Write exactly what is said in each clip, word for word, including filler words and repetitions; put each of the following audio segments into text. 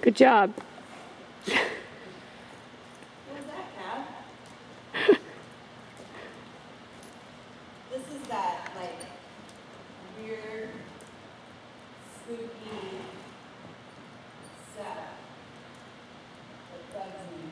Good job. What was that, Cab? This is that, like, weird, spooky setup that bugs me.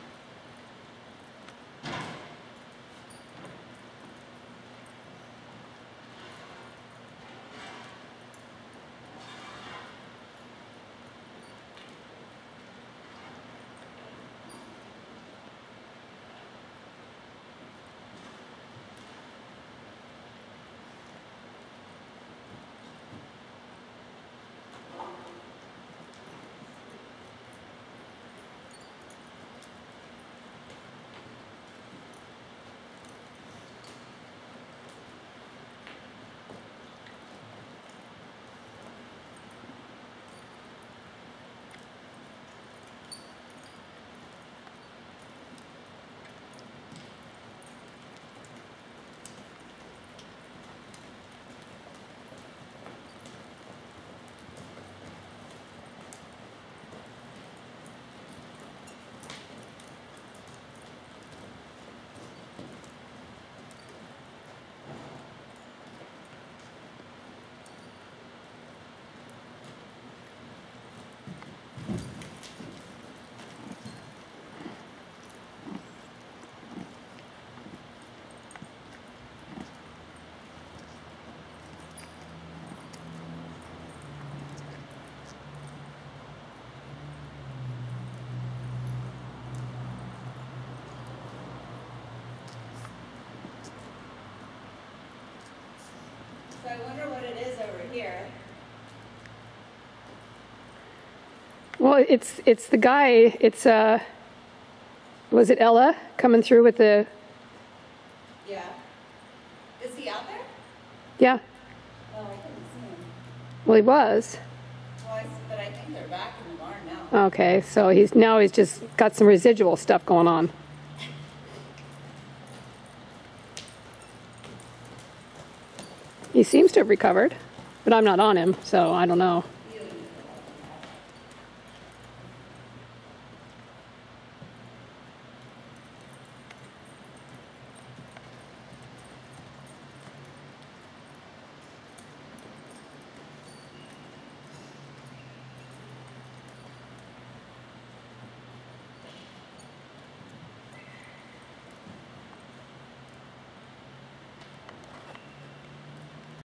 So I wonder what it is over here. Well, it's it's the guy. It's uh, was it Ella coming through with the? Yeah. Is he out there? Yeah. Oh, I couldn't see him. Well, he was. Well, I, but I think they're back in the barn now. Okay, so he's now he's just got some residual stuff going on. He seems to have recovered, but I'm not on him, so I don't know.